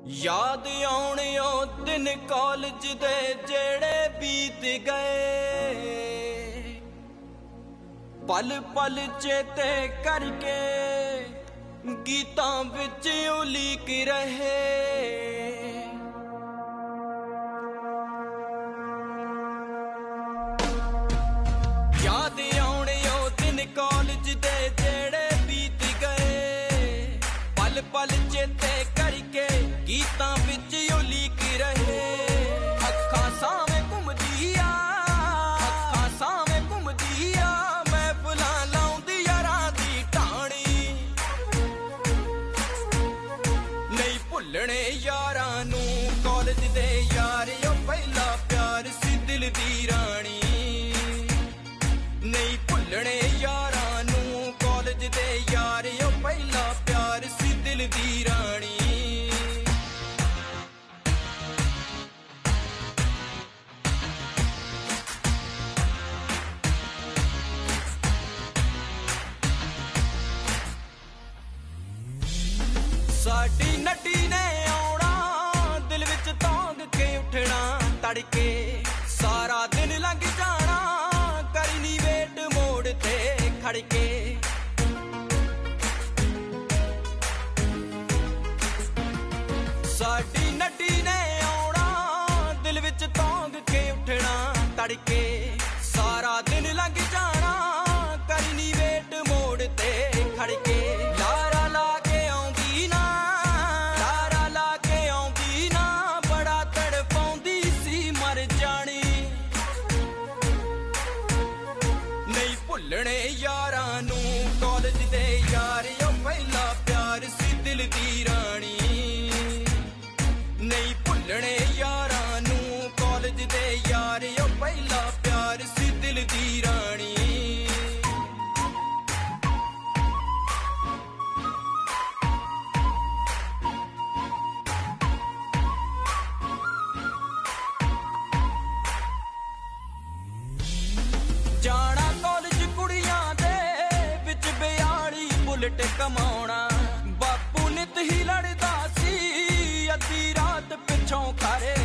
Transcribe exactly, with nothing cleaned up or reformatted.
याद आउण ओ दिन कॉलेज दे जेड़े बीत गए, पल पल चेते करके गीतां विच उलीक रहे। याद आउण ओ दिन कॉलेज दे जेड़े बीत गए, पल पल चेते करके गीतां विच उलीक रहे। अखां सावें घुमदी आ, अखां सावें घुमदी आ, महफिलां लाउंदी यारां दी ढाणी। नहीं भुल्लणे यारां नूं कॉलेज दे यार, ओ पहला प्यार सी दिल दी राणी। नहीं भुल्लणे यारां नूं कॉलेज दे यार, ओ पहला प्यार सी दिल दी राणी। साडी नटी ने आउणा दिल विच तौंग के उठना तड़के, सारा दिन लंघ जाना करी नी वेट मोड़ ते खड़के। साडी नटी ने आउणा दिल विच तौंग के उठना तड़के, सारा दिन लंघ जाना करी नी वेट मोड़ ते खड़के। लारा ला के आउंदी ना, लारा ला के आउंदी ना, बड़ा तड़पाउंदी सी मर जानी। नहीं भुल्लणे यारां नूं कॉलेज दे यार, ओ पहला प्यार सी दिल दी राणी। नहीं भुल्लणे यारां नूं कॉलेज दे यार, ओ पहला प्यार सी दिल दी राणी। जाना कॉलेज कुड़ियां दे विच बयाली बुलेट कमाउणा, बापू नित ही लड़दा सी अद्धी रात पिछों करे